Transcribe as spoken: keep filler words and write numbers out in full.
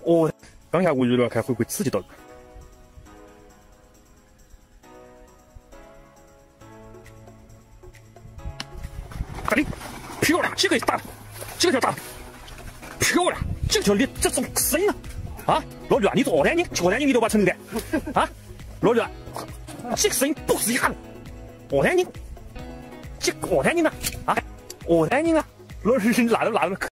哦，刚下无语了，看会不会刺激到。快点，漂亮，几个打，几个条打，漂亮，几个条你这种声音啊！啊，罗源，你昨天你昨天你你都把成的啊，罗源，这个声音不是一下子，昨天你，这昨天你呢啊，昨天你啊，罗源那都那都。